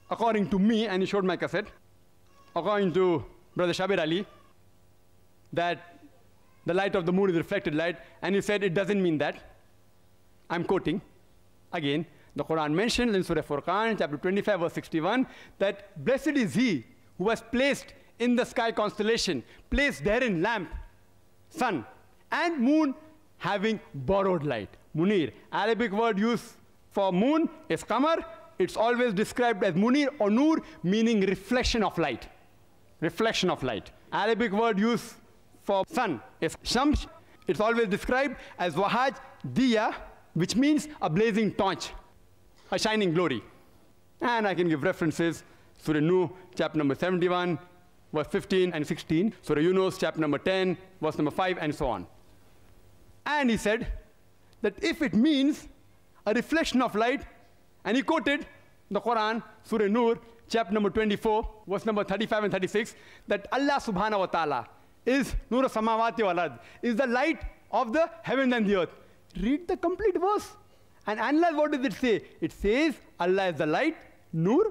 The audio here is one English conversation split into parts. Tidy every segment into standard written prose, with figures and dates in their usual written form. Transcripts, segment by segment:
according to me, and he showed my cassette, according to Brother Shabir Ali, that the light of the moon is reflected light, and he said it doesn't mean that. I'm quoting again. The Quran mentioned in Surah Furqan, chapter 25, verse 61, that blessed is he who was placed in the sky constellation, placed therein lamp, sun, and moon having borrowed light. Munir, Arabic word used for moon is qamar. It's always described as munir or nur, meaning reflection of light. Reflection of light. Arabic word used for sun is shams. It's always described as wahaj diya, which means a blazing torch, a shining glory. And I can give references. Surah Nuh, chapter number 71, verse 15 and 16. Surah Yunus, chapter number 10, verse number 5, and so on. And he said that if it means a reflection of light, and he quoted the Quran, Surah Nur, chapter number 24, verse number 35 and 36, that Allah subhanahu wa ta'ala is Nur samawati wal ard, is the light of the heaven and the earth. Read the complete verse and analyze what does it say. It says Allah is the light, Nur.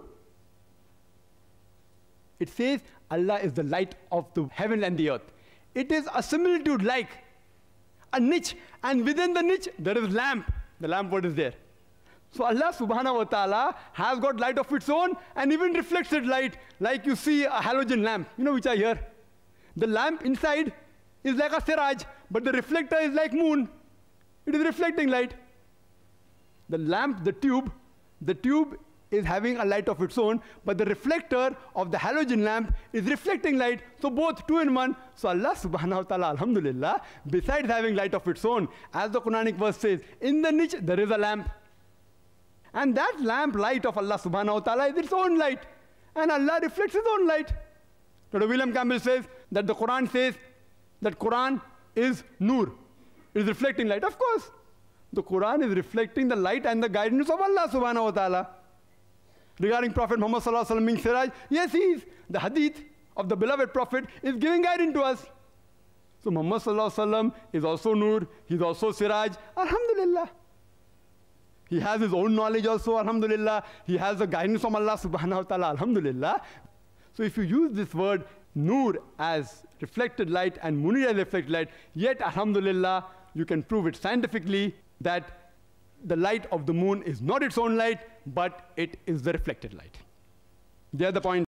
It says Allah is the light of the heaven and the earth. It is a similitude like a niche, and within the niche there is lamp. The lamp, what is there? So Allah subhanahu wa ta'ala has got light of its own and even reflected light, like you see a halogen lamp, you know, which are here. The lamp inside is like a siraj, but the reflector is like moon. It is reflecting light. The lamp, the tube is having a light of its own, but the reflector of the halogen lamp is reflecting light. So both two in one. So Allah subhanahu wa ta'ala, alhamdulillah, besides having light of its own, as the Quranic verse says, in the niche there is a lamp. And that lamp light of Allah subhanahu wa ta'ala is its own light. And Allah reflects his own light. Dr. William Campbell says that the Quran says that Quran is nur. It is reflecting light. Of course, the Quran is reflecting the light and the guidance of Allah subhanahu wa ta'ala. Regarding Prophet Muhammad sallallahu alaihi wasallam being siraj, yes, he is. The hadith of the beloved Prophet is giving guidance to us. So Muhammad sallallahu alaihi wasallam is also nur. He is also siraj. Alhamdulillah. He has his own knowledge also, alhamdulillah. He has the guidance from Allah subhanahu wa ta'ala, alhamdulillah. So if you use this word nur as reflected light and munir as reflected light, yet alhamdulillah, you can prove it scientifically that the light of the moon is not its own light, but it is the reflected light. There the point.